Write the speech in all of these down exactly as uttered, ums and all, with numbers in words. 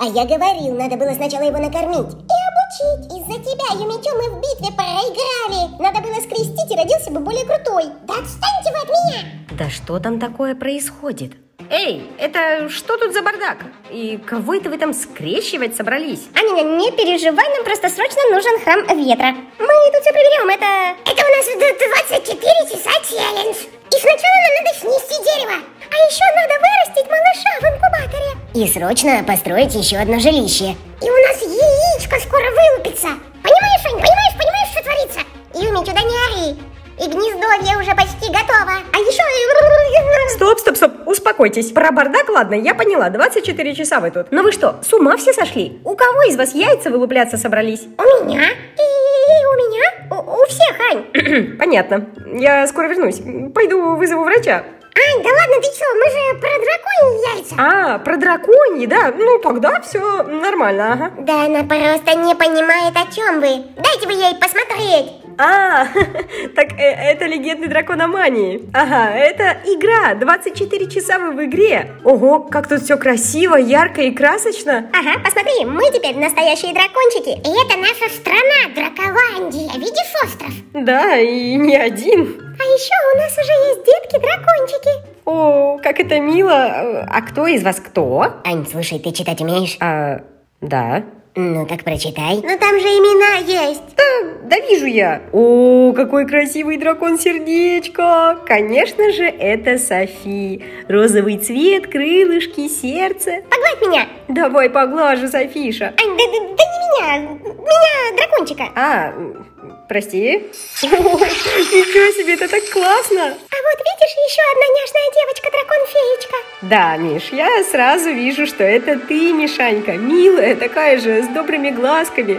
А я говорил, надо было сначала его накормить и обучить. Из-за тебя, Юмичу, мы в битве проиграли. Надо было скрестить, и родился бы более крутой. Да отстаньте вы от меня! Да что там такое происходит? Эй, это что тут за бардак? И кого это вы там скрещивать собрались? Аня, не переживай, нам просто срочно нужен храм ветра. Мы тут все проверяем, это... Это у нас двадцать четыре часа челлендж. И сначала нам надо снести дерево. А еще надо вырастить малыша в инкубаторе. И срочно построить еще одно жилище. И у нас яичко скоро вылупится. Понимаешь, Ань, понимаешь, понимаешь, что творится? Юмичу, да не ори. И гнездовье уже почти готово. А еще... Стоп, стоп, стоп, успокойтесь. Про бардак, ладно, я поняла, двадцать четыре часа вы тут. Но вы что, с ума все сошли? У кого из вас яйца вылупляться собрались? У меня. И у меня. У, у всех, Ань. Понятно. Я скоро вернусь. Пойду вызову врача. Ань, да ладно, ты что, мы же про драконьи яйца. А, про драконьи, да? Ну, тогда все нормально, ага. Да она просто не понимает, о чем вы. Дайте вы ей посмотреть. А, так э, это легенды дракономании. Ага, это игра, двадцать четыре часа вы в игре. Ого, как тут все красиво, ярко и красочно. Ага, посмотри, мы теперь настоящие дракончики. И это наша страна, Драковандия. Видишь остров? Да, и не один. А еще у нас уже есть детки-дракончики. О, как это мило. А кто из вас кто? Ань, слушай, ты читать умеешь? А, да. Ну так прочитай. Ну там же имена есть. Да, да вижу я. О, какой красивый дракон-сердечко. Конечно же, это Софи. Розовый цвет, крылышки, сердце. Погладь меня. Давай поглажу, Софиша. Ань, да, да, да не меня, меня, дракончика. А, прости. Ничего себе, это так классно. А вот видишь, еще одна няшная девочка, дракон-феечка. Да, Миш, я сразу вижу, что это ты, Мишанька. Милая такая же, с добрыми глазками.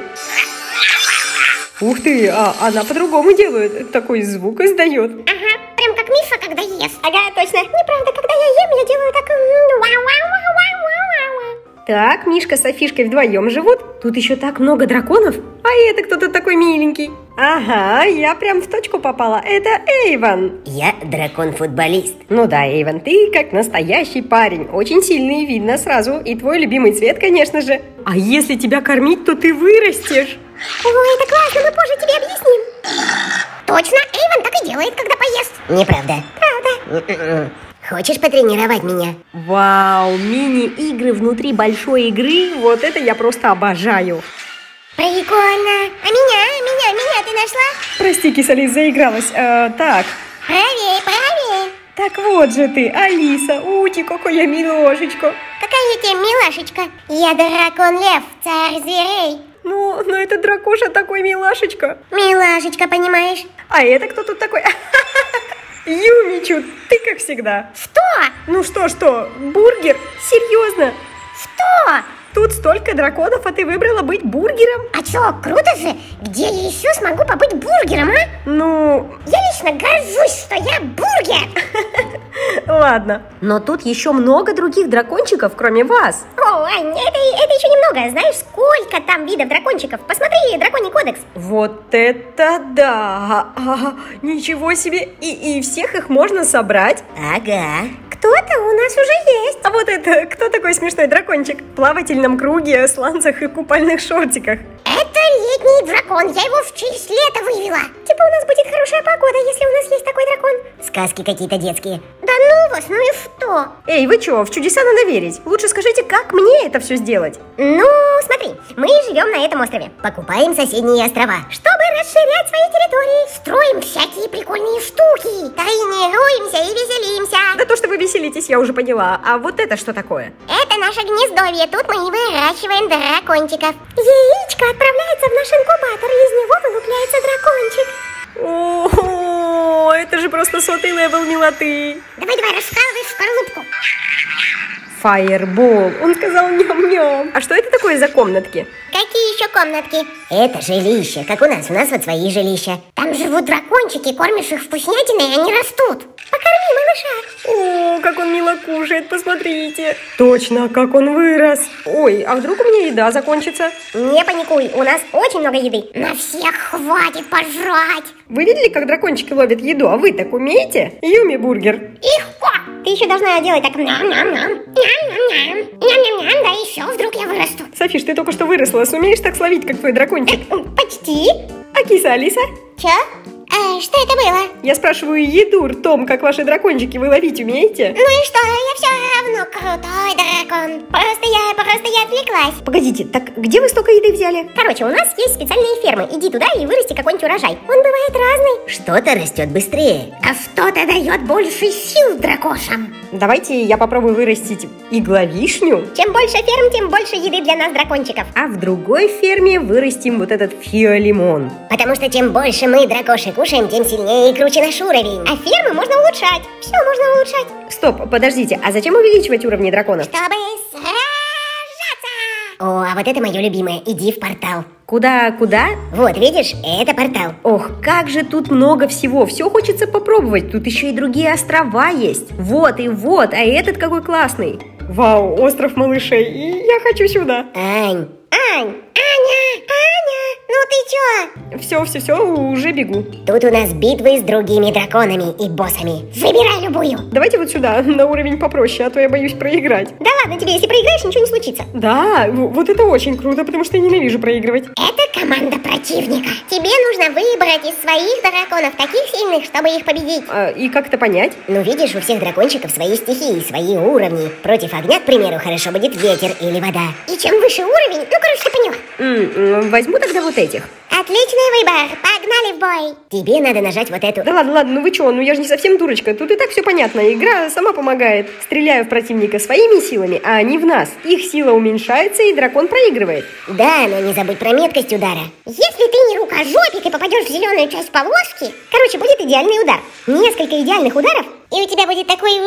Ух ты, а она по-другому делает. Такой звук издает. Ага, прям как Миша, когда ест. Ага, точно. Неправда, когда я ем, я делаю так... Вау-вау-вау-вау-вау-вау. Так, Мишка с Софишкой вдвоем живут. Тут еще так много драконов. А это кто тут такой миленький? Ага, я прям в точку попала. Это Эйвен. Я дракон-футболист. Ну да, Эйвен, ты как настоящий парень. Очень сильный, видно сразу. И твой любимый цвет, конечно же. А если тебя кормить, то ты вырастешь. Ой, это классно, мы позже тебе объясним. Точно, Эйвен так и делает, когда поест. Неправда. Правда. Хочешь потренировать меня? Вау, мини-игры внутри большой игры. Вот это я просто обожаю. Прикольно. А меня, меня, меня ты нашла? Прости, кисалис, заигралась. Э, так. Правее, правее. Так вот же ты, Алиса. Ути, какой я милошечка. Какая я тебе милашечка. Я дракон-лев, царь зверей. Ну, ну это дракоша такой милашечка. Милашечка, понимаешь? А это кто тут такой? Юмичу, ты как всегда. Что? Ну что-что, бургер? Серьезно? Что? Тут столько драконов, а ты выбрала быть бургером? А чё, круто же? Где я еще смогу побыть бургером, а? Ну... Я лично горжусь, что я бургер. Ладно. Но тут еще много других дракончиков, кроме вас. О, Ань, это, это еще немного. Знаешь, сколько там видов дракончиков? Посмотри, драконий кодекс. Вот это да! А, ничего себе! И, и всех их можно собрать? Ага. Кто-то у нас уже есть. А вот это, кто такой смешной дракончик? В плавательном круге, сланцах и купальных шортиках. Это летний дракон, я его в честь лета вывела. Типа у нас будет хорошая погода, если у нас есть такой дракон. Сказки какие-то детские. Да ну вас, ну и что? Эй, вы чё, в чудеса надо верить. Лучше скажите, как мне это все сделать? Ну, смотри, мы живем на этом острове. Покупаем соседние острова, чтобы расширять свои территории. Строим всякие прикольные штуки. Тренируемся и веселимся. Да то, что вы веселитесь, я уже поняла. А вот это что такое? Это наше гнездовье, тут мы и выращиваем дракончиков. Яичко отправляется в наш инкубатор, и из него вылупляется дракончик. О, это же просто сотый левел милоты. Давай-давай, раскалывай в скорлупку. Фаербол, он сказал ням-ням. А что это такое за комнатки? Какие еще комнатки? Это жилище, как у нас, у нас вот свои жилища. Там живут дракончики, кормишь их вкуснятиной, и они растут. Покорми малыша. О, как он мило кушает, посмотрите. Точно, как он вырос. Ой, а вдруг у меня еда закончится? Не паникуй, у нас очень много еды. На всех хватит пожрать. Вы видели, как дракончики ловят еду, а вы так умеете? Юми бургер. Легко. Ты еще должна делать так ням-ням-ням. Ням-ням-ням. Ням-ням-ням, да еще вдруг я вырасту. Софиш, ты только что выросла, сумеешь так словить, как твой дракончик? Почти. А киса Алиса? Че? А, что это было? Я спрашиваю еду ртом, как ваши дракончики, вы ловить умеете? Ну и что, я все равно крутой дракон. Просто я, просто я отвлеклась. Погодите, так где вы столько еды взяли? Короче, у нас есть специальные фермы. Иди туда и вырасти какой-нибудь урожай. Он бывает разный. Что-то растет быстрее, а что-то дает больше сил дракошам. Давайте я попробую вырастить игловишню. Чем больше ферм, тем больше еды для нас, дракончиков. А в другой ферме вырастим вот этот фиолимон. Потому что чем больше мы, дракоши, кушаем, тем сильнее и круче наш уровень. А фермы можно улучшать. Все можно улучшать. Стоп, подождите, а зачем увеличивать уровни драконов? Чтобы сражаться. О, а вот это мое любимое. Иди в портал. Куда, куда? Вот, видишь, это портал. Ох, как же тут много всего. Все хочется попробовать. Тут еще и другие острова есть. Вот и вот, а этот какой классный. Вау, остров малышей. И я хочу сюда. Ань, Ань, Аня, Аня, ну ты чё? Все, все, все, уже бегу. Тут у нас битвы с другими драконами и боссами. Выбирай любую. Давайте вот сюда, на уровень попроще, а то я боюсь проиграть. Да ладно тебе, если проиграешь, ничего не случится. Да, вот это очень круто, потому что я ненавижу проигрывать. Это команда противника. Тебе нужно выбрать из своих драконов таких сильных, чтобы их победить. А, и как это понять? Ну видишь, у всех дракончиков свои стихии, свои уровни. Против огня, к примеру, хорошо будет ветер или вода. И чем выше уровень, ну короче, ты поняла. М-м, возьму тогда вот этих. Отличный выбор, погнали в бой. Тебе надо нажать вот эту. Да ладно, ладно, ну вы чё, ну я же не совсем дурочка. Тут и так все понятно, игра сама помогает. Стреляю в противника своими силами, а они в нас. Их сила уменьшается, и дракон проигрывает. Да, но не забудь про меткость удара. Если ты не рукожопик и попадешь в зеленую часть полоски, короче, будет идеальный удар. Несколько идеальных ударов, и у тебя будет такой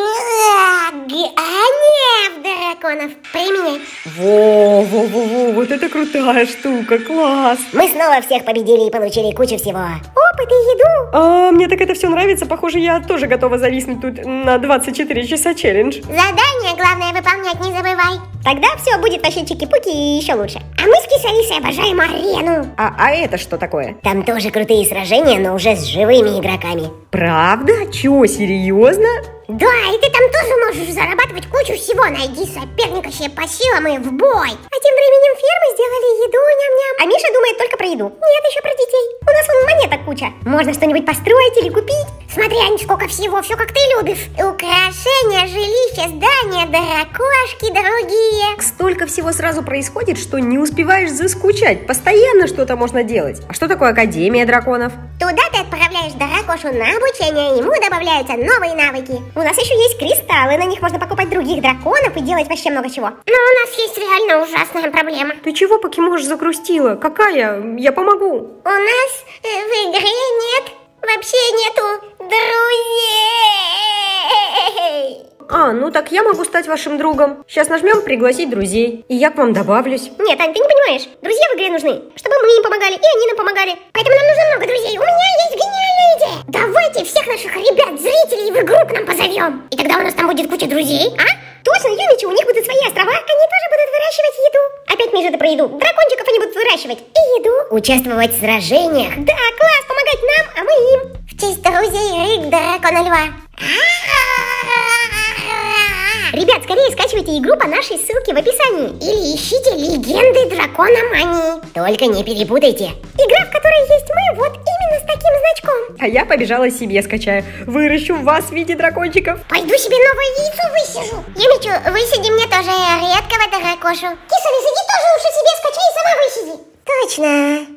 гнев драконов. Применяй. Во-во-во-во, вот это крутая штука, класс. Мы снова всех победили и получили кучу всего. Опыт и еду. А, мне так это все нравится. Похоже, я тоже готова зависнуть тут на двадцать четыре часа челлендж. Задание главное выполнять не забывай. Тогда все будет вообще чики-пуки и еще лучше. А мы с Кис Алисой обожаем арену. А, а это что такое? Там тоже крутые сражения, но уже с живыми игроками. Правда? Чё, серьезно? Да, и ты там тоже можешь зарабатывать кучу всего. Найди соперника себе по силам и в бой. А тем временем фермы сделали еду, ням-ням. А Миша думает только про еду. Нет, еще про детей. У нас вон монеток куча. Можно что-нибудь построить или купить. Смотри, Ань, сколько всего, все как ты любишь. Украшения, жилища, здания, дракошки другие. Столько всего сразу происходит, что не успеваешь заскучать. Постоянно что-то можно делать. А что такое Академия драконов? Туда ты отправляешь дракошу на обучение, ему добавляются новые навыки. У нас еще есть кристаллы, на них можно покупать других драконов и делать вообще много чего. Но у нас есть реально ужасная проблема. Ты чего, Покемош, загрустила? Какая? Я помогу. У нас э, в игре нет, вообще нету друзей. А, ну так я могу стать вашим другом. Сейчас нажмем «Пригласить друзей», и я к вам добавлюсь. Нет, Ань, ты не понимаешь. Друзья в игре нужны, чтобы мы им помогали, и они нам помогали. Поэтому нам нужно много друзей. У меня есть гениальная идея. Давайте всех наших ребят, зрителей в игру к нам позовем. И тогда у нас там будет куча друзей, а? Точно, Юмичи, у них будут свои острова. Они тоже будут выращивать еду. Опять, Миша, ты про еду. Дракончиков они будут выращивать. И еду. Участвовать в сражениях. Да, класс, помогать нам, а мы им. В честь друзей Рик Дракона Льва. Ребят, скорее скачивайте игру по нашей ссылке в описании. Или ищите Легенды Дракона Мании. Только не перепутайте. Игра, в которой есть мы, вот именно с таким значком. А я побежала себе скачаю. Выращу вас в виде дракончиков. Пойду себе новое яйцо высижу. Юмичу, высади мне тоже редкого дракошу. Кис Алиса, иди тоже лучше себе скачай и сама высиди. Точно.